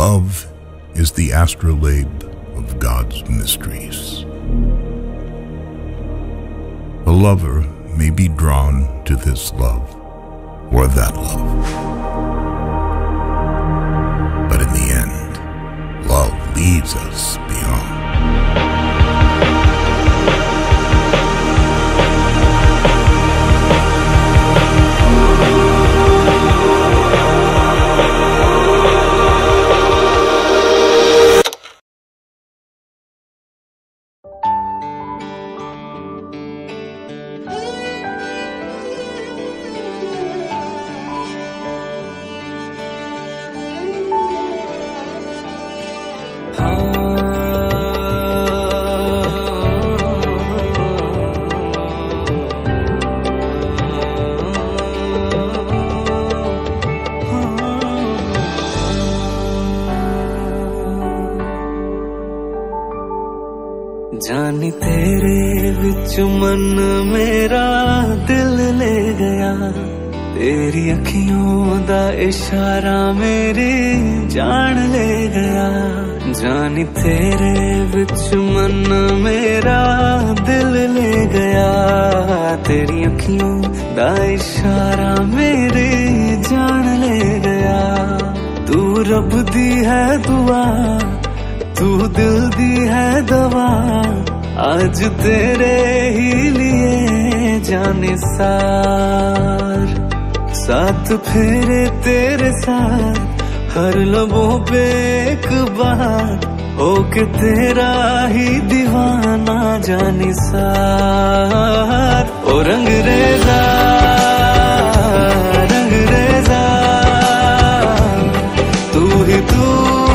Love is the astrolabe of God's mysteries. A lover may be drawn to this love or that love, but in the end, love leads us beyond. जानी तेरे विच मन मेरा दिल ले गया, तेरी अखियों दा इशारा मेरी जान ले गया। जानी तेरे विच मन मेरा दिल ले गया, तेरी अखियों दा इशारा मेरी जान ले गया। तू रब दी है दुआ, तू दिल दी है दवा, आज तेरे ही लिए जाने सार। साथ फेरे तेरे साथ हर लबों पे एक बार, होके तेरा ही दीवाना जाने सार। ओ रंगरेज़ा रंगरेज़ा तू ही तू,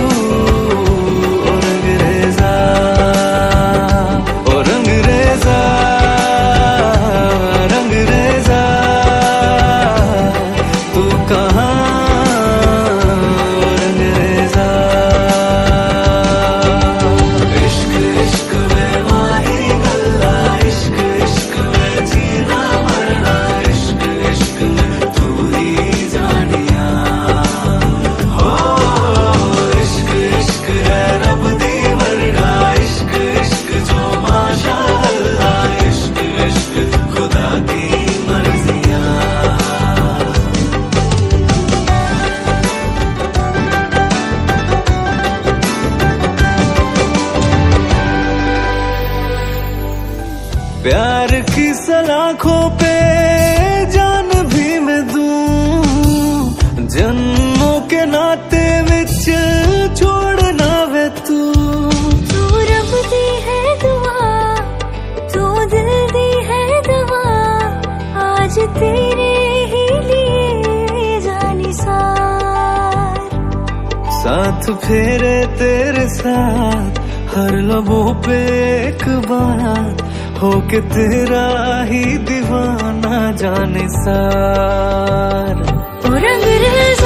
प्यार की सलाखों पे जान भी मैं दूं, जन्मों के नाते विच छोड़ना वे तू। तू रब दी है दुआ, तू दिल दी है दवा, आज तेरे ही लिए जानी सार। साथ फेरे तेरे साथ हर लबों पे एक बार, होके तेरा ही दीवाना जाने सार। ओ रंगरेज़ा